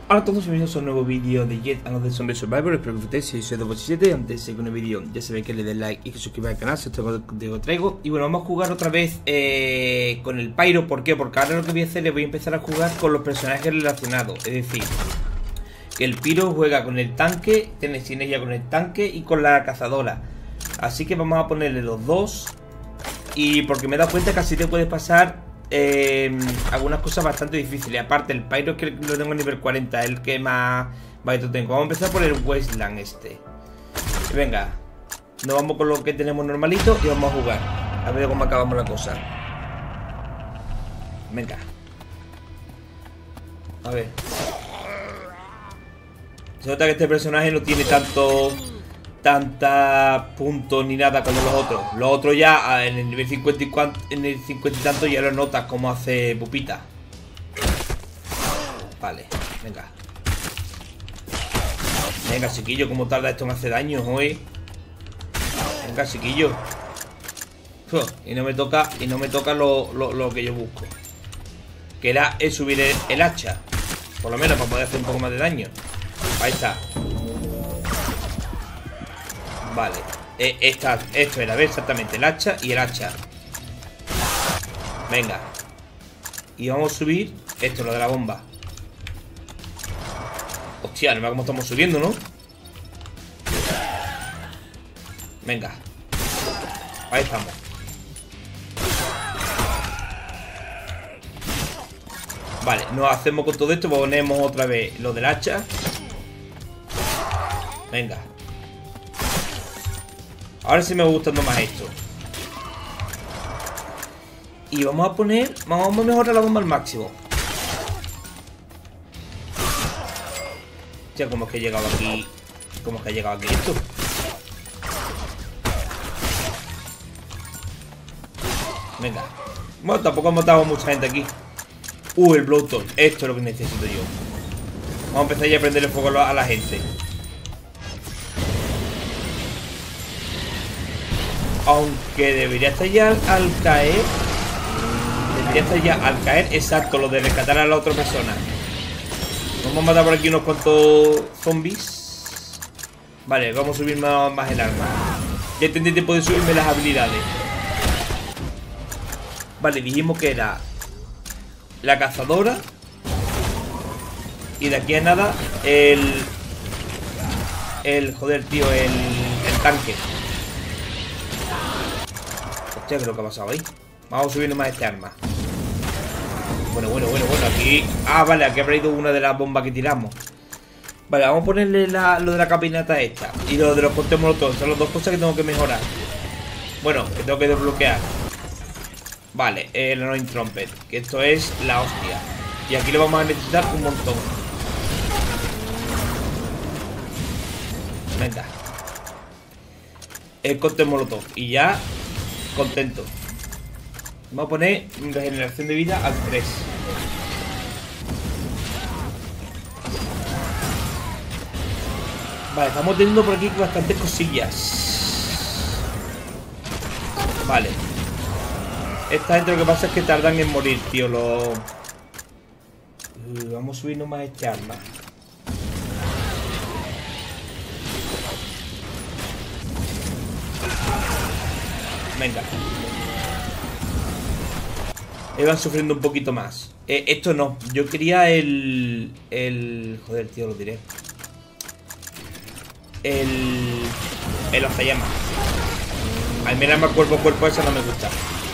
Hola a todos y bienvenidos a un nuevo vídeo de Yet Another Zombie Survivor. Espero que disfrutéis. Si soy 287, antes de seguir con el vídeo ya sabéis que le den like y que suscribáis al canal si os traigo. Y bueno, vamos a jugar otra vez con el Pyro. ¿Por qué? Porque ahora lo que voy a hacer es voy a empezar a jugar con los personajes relacionados. Es decir, que el Pyro juega con el tanque, tiene sinergia con el tanque y con la cazadora. Así que vamos a ponerle los dos. Y porque me he dado cuenta que así te puedes pasar algunas cosas bastante difíciles. Aparte el Pyro es que lo tengo a nivel 40, es el que más bajito tengo. Vamos a empezar por el Wasteland este. Venga, nos vamos con lo que tenemos normalito y vamos a jugar. A ver cómo acabamos la cosa. Venga. A ver. Se nota que este personaje no tiene tanta puntos ni nada como los otros. Los otros ya en el nivel 50 y tanto ya lo notas como hace pupita. Vale, venga. Venga, chiquillo, como tarda esto en hacer daño, hoy. Venga, chiquillo. Y no me toca lo que yo busco. Que era subir el hacha. Por lo menos para poder hacer un poco más de daño. Ahí está. Vale, esto era, ¿ves? Exactamente, el hacha y el hacha. Venga. Y vamos a subir esto, lo de la bomba. Hostia, no me cómo estamos subiendo, ¿no? Venga. Ahí estamos. Vale, nos hacemos con todo esto. Ponemos otra vez lo del hacha. Venga. Ahora sí me va gustando más esto. Y vamos a mejorar la bomba al máximo. Ya, ¿cómo es que he llegado aquí? ¿Cómo es que ha llegado aquí esto? Venga. Bueno, tampoco hemos matado a mucha gente aquí. El Blowtorch. Esto es lo que necesito yo. Vamos a empezar ya a prenderle fuego a la gente. Aunque debería estar ya al caer. Debería estar ya al caer. Exacto, lo de rescatar a la otra persona. Vamos a matar por aquí unos cuantos zombies. Vale, vamos a subir más el arma. Ya tendré tiempo de subirme las habilidades. Vale, dijimos que era la cazadora. Y de aquí a nada joder, tío, el tanque. Hostia, creo que ha pasado ahí. Vamos subiendo más este arma. Bueno, aquí. Ah, vale, aquí habrá ido una de las bombas que tiramos. Vale, vamos a ponerle lo de la capinata esta. Y lo de los cortes molotov. Son las dos cosas que tengo que mejorar. Bueno, que tengo que desbloquear. Vale, el Annoying Trumpet. Que esto es la hostia. Y aquí lo vamos a necesitar un montón. Venga. El corte molotov. Y ya. Contento. Vamos a poner regeneración de vida al 3. Vale, estamos teniendo por aquí bastantes cosillas. Vale. Esta gente lo que pasa es que tardan en morir, tío. Vamos a subir nomás este arma. Venga. Van sufriendo un poquito más. Esto no. Yo quería el... Joder, tío, lo diré. El lanzallamas. Al menos más cuerpo a cuerpo, eso no me gusta.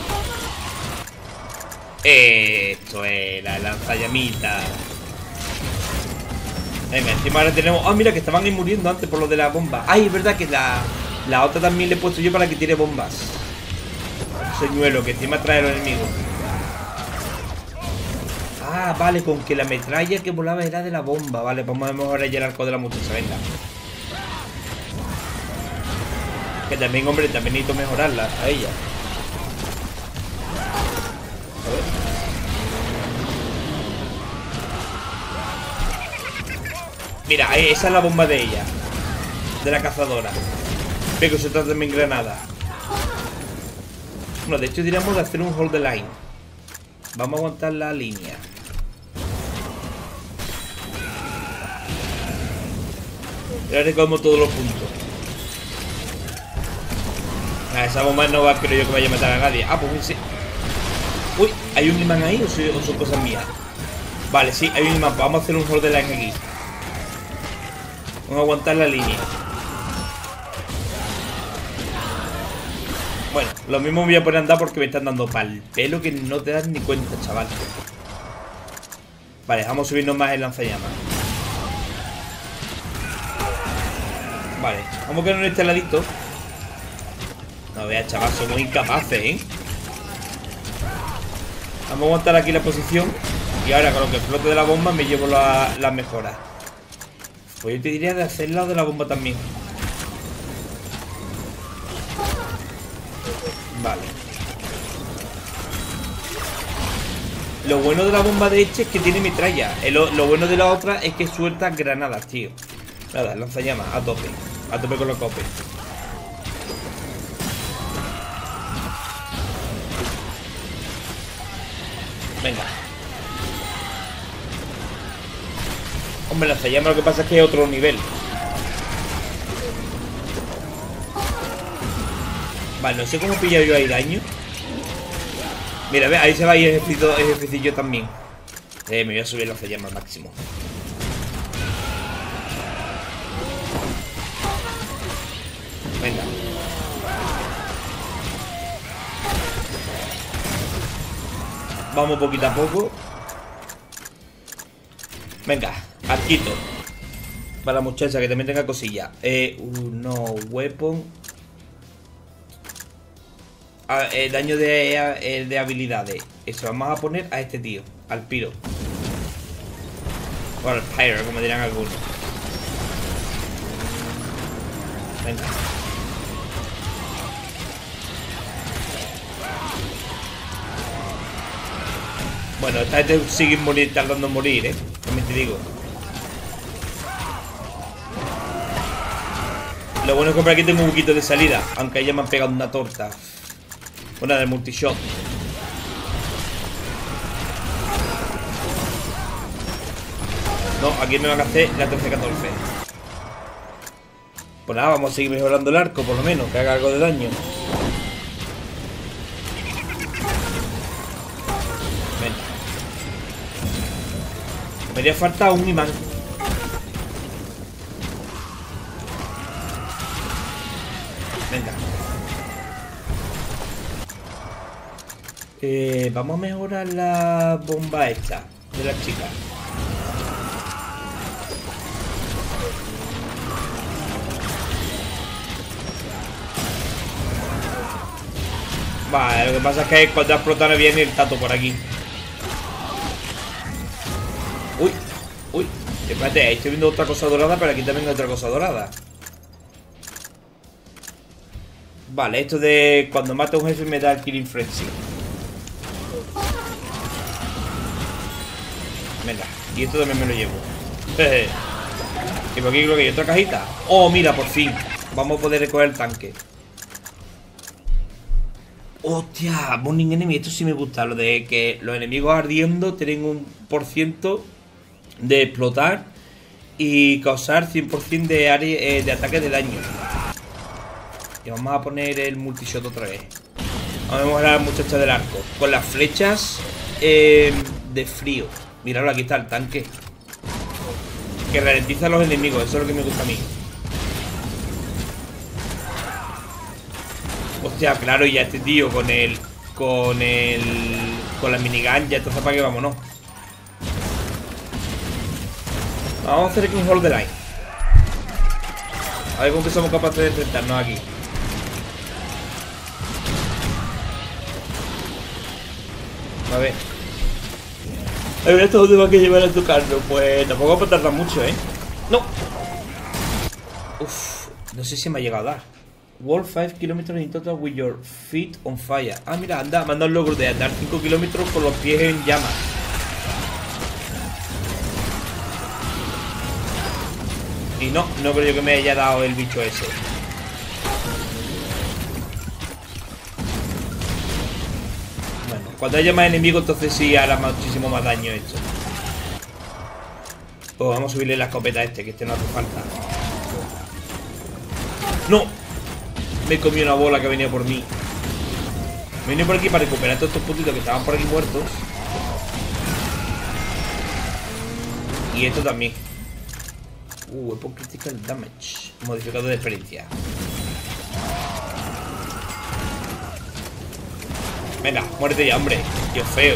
Esto era el lanzallamita. Venga, encima ahora tenemos... Ah, mira, que estaban ahí muriendo antes por lo de la bomba. Ay, es verdad que la otra también le he puesto yo para que tire bombas. Señuelo, que encima trae a los enemigos. Ah, vale, con que la metralla que volaba era de la bomba. Vale, vamos a mejorar ya el arco de la muchacha, venga. Que también, hombre, también necesito mejorarla a ella. A ver. Mira, esa es la bomba de ella. De la cazadora. Pero se trata también granada. Bueno, de hecho diríamos de hacer un hold the line. Vamos a aguantar la línea. Y ahora recogemos todos los puntos. Esa bomba no va, creo yo, que vaya a matar a nadie. Ah, pues sí. Uy, ¿hay un imán ahí o son cosas mías? Vale, sí, hay un imán. Vamos a hacer un hold de line aquí. Vamos a aguantar la línea. Bueno, lo mismo me voy a poner a andar porque me están dando pal pelo que no te das ni cuenta, chaval. Vale, vamos a subirnos más el lanzallamas. Vale, vamos a quedar en este ladito. No veas, chaval, somos incapaces, ¿eh? Vamos a aguantar aquí la posición. Y ahora con lo que flote de la bomba me llevo las mejoras. Pues yo te diría de hacer lado de la bomba también. Vale. Lo bueno de la bomba de este es que tiene metralla. Lo bueno de la otra es que suelta granadas, tío. Nada, lanzallamas, a tope. A tope con los copes. Venga. Hombre, lanzallamas lo que pasa es que es otro nivel. Vale, no sé cómo he pillado yo ahí daño. Mira, ve, ahí se va a ir ejército también. Me voy a subir el lanzallamas máximo. Venga. Vamos poquito a poco. Venga, arquito. Para la muchacha que también tenga cosilla. No weapon. Daño de habilidades. Eso vamos a poner a este tío, al piro. O al pyro, como dirán algunos. Venga. Bueno, esta gente sigue tardando en morir, también te digo. Lo bueno es que por aquí tengo un poquito de salida. Aunque ellas me han pegado una torta. Una de multishot. No, aquí me van a hacer la 13-14. Pues nada, vamos a seguir mejorando el arco, por lo menos, que haga algo de daño. Venga. Me haría falta un imán. Venga. Vamos a mejorar la bomba esta de la chica. Vale, lo que pasa es que cuando explotar viene el tato por aquí. Uy, uy. Espérate, estoy viendo otra cosa dorada, pero aquí también hay otra cosa dorada. Vale, esto de cuando mata a un jefe me da el Killing Frenzy. Venga, y esto también me lo llevo. Y por aquí creo que hay otra cajita. Oh, mira, por fin. Vamos a poder recoger el tanque. Hostia, Burning Enemy, esto sí me gusta. Lo de que los enemigos ardiendo tienen un % de explotar y causar 100% de área de ataque de daño. Y vamos a poner el multishot otra vez. Vamos a mejorar a la muchacha del arco con las flechas de frío. Miradlo, aquí está el tanque. Que ralentiza a los enemigos, eso es lo que me gusta a mí. Hostia, claro, y ya este tío con la minigun ya está para que vámonos. Vamos a hacer aquí un hold the line. A ver con qué somos capaces de enfrentarnos aquí. A ver. A ver, ¿esto dónde va que llevar a tocarlo? Pues tampoco va a tardar mucho, ¿eh? ¡No! Uff, no sé si me ha llegado a dar. Walk 5 kilómetros in total with your feet on fire. Ah, mira, anda, me han dado el logro de andar 5 kilómetros con los pies en llamas. Y no creo yo que me haya dado el bicho ese. Bueno, cuando haya más enemigos entonces sí hará muchísimo más daño esto. Pues vamos a subirle la escopeta a este, que este no hace falta. ¡No! Me comí una bola que venía por mí. Me vine por aquí para recuperar todos estos puntitos que estaban por aquí muertos. Y esto también. Weapon Critical Damage. Modificador de experiencia. Venga, muérete ya, hombre. Qué feo.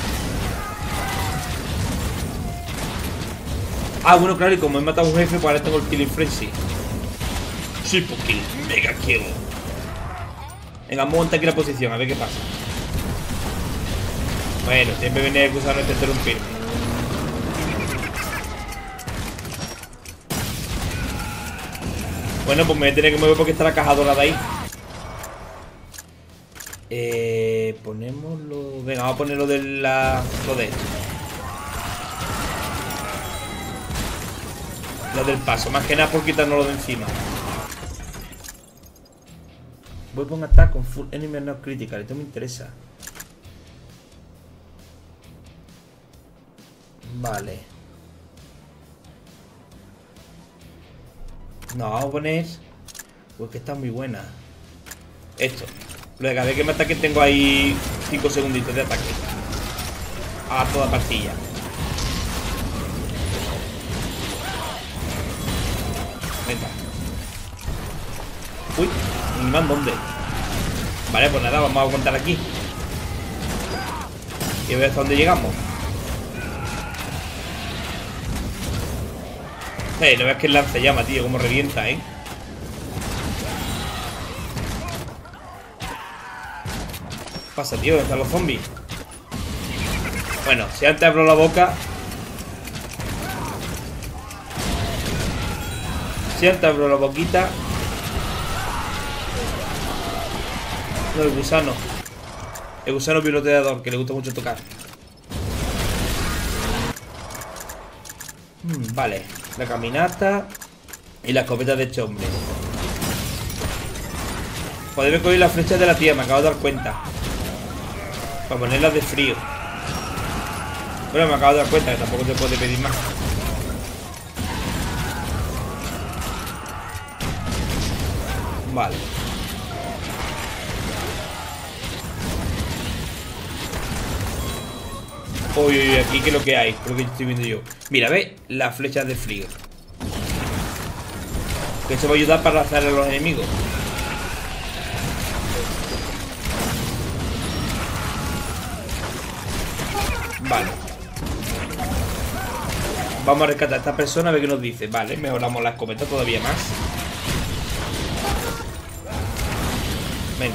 Ah, bueno, claro, y como he matado a un jefe, pues ahora tengo el Killing Frenzy. Super Kill, Mega Kill. Venga, monta aquí la posición, a ver qué pasa. Bueno, siempre viene a acusarme de interrumpirme. Bueno, pues me voy a tener que mover porque está la caja dorada ahí. Ponémoslo... Venga, vamos a ponerlo de la... Lo de esto. Lo del paso, más que nada por quitarnos lo de encima. Weapon attack con full enemy not critical. Esto me interesa. Vale. No, vamos a poner... Pues que está muy buena. Esto. Lo de cada vez que me ataque tengo ahí 5 segunditos de ataque. A toda partilla. Venga. Uy, ni más dónde. Vale, pues nada, vamos a aguantar aquí. Y a ver hasta dónde llegamos. No veas que el lance llama, tío, como revienta, ¿Qué pasa, tío? ¿Dónde están los zombies? Bueno, si antes abro la boca. Si antes abro la boquita. No, el gusano. El gusano piloteador, que le gusta mucho tocar. Vale. La caminata. Y la escopeta de este hombre. Podemos coger las flechas de la tía, me acabo de dar cuenta. Para ponerlas de frío. Bueno, me acabo de dar cuenta que tampoco se puede pedir más. Vale. Uy, uy, aquí que es lo que hay. Creo que estoy viendo yo. Mira, ¿ves? Las flechas de frío. Que esto va a ayudar para lanzar a los enemigos. Vale. Vamos a rescatar a esta persona a ver qué nos dice. Vale, mejoramos la escopeta todavía más. Venga.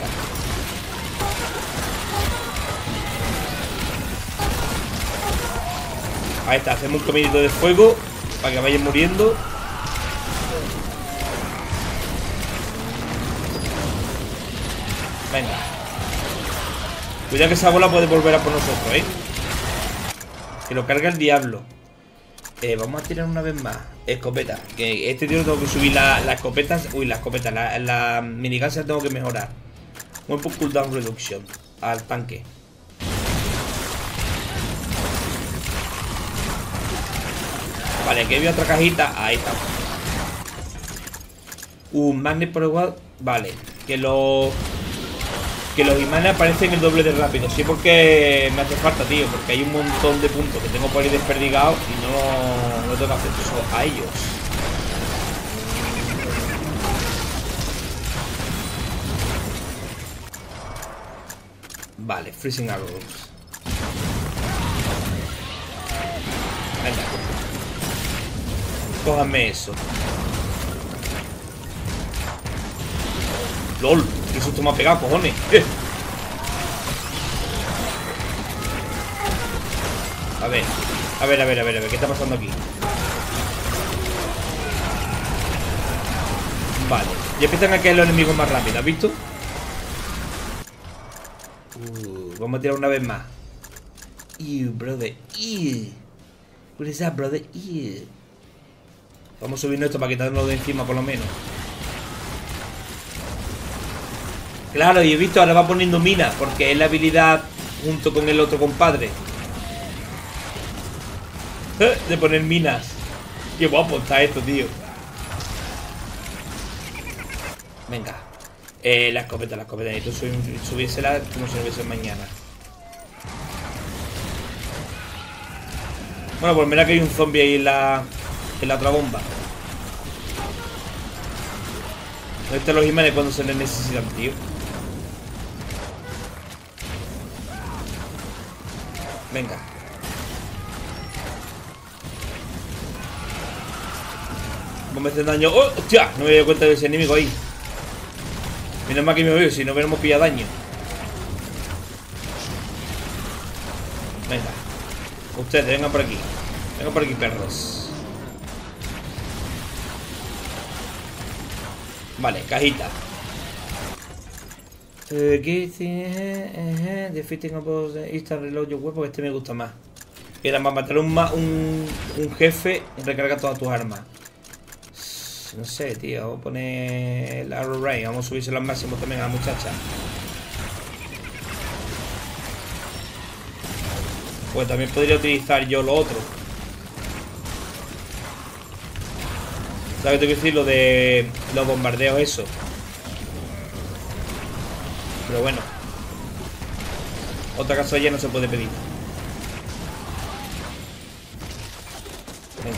Ahí está, hacemos un caminito de fuego para que vayan muriendo. Venga. Cuidado que esa bola puede volver a por nosotros, Que lo carga el diablo. Vamos a tirar una vez más. Escopeta. Que este tío tengo que subir las escopetas. Uy, la escopeta. La minigun se la tengo que mejorar. Weapon cooldown reduction. Al tanque. Vale, aquí había otra cajita. Ahí está. Magnet por igual. Vale. Que los imanes aparecen el doble de rápido. Sí, porque me hace falta, tío. Porque hay un montón de puntos que tengo por ahí desperdigados y no tengo acceso a ellos. Vale, freezing arrows. Venga. Cójame eso. LOL, qué susto me ha pegado, cojones. A ver, ¿qué está pasando aquí? Vale, ya empiezan a caer los enemigos más rápido, ¿has visto? Vamos a tirar una vez más. Brother. What is that, brother? Vamos subiendo esto para quitarnos de encima, por lo menos. Claro, y he visto, ahora va poniendo minas, porque es la habilidad junto con el otro compadre. De poner minas. Qué guapo está esto, tío. Venga. La escopeta. Necesito subírsela como si no hubiese mañana. Bueno, pues mira que hay un zombie ahí en la otra bomba. ¿Dónde están los imanes cuando se les necesitan, tío? Venga. No me hacen daño. ¡Oh! ¡Hostia! No me he dado cuenta de ese enemigo ahí. Menos mal que me veo, si no hubiéramos pillado daño. Venga. Ustedes, vengan por aquí. Vengan por aquí, perros. Vale, cajita. Defeating a instant reload your weapon. Este me gusta más. Era para matar un jefe, recarga todas tus armas. No sé, tío. Vamos a poner el Arrow Ray. Vamos a subirse al máximo también a la muchacha. Pues también podría utilizar yo lo otro. ¿Sabes qué tengo que decir? Lo de los bombardeos, eso. Pero bueno. Otra casa ya no se puede pedir. Venga.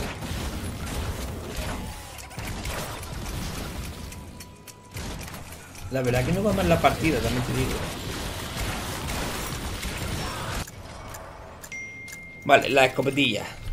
La verdad que no va mal la partida, también te digo. Vale, la escopetilla.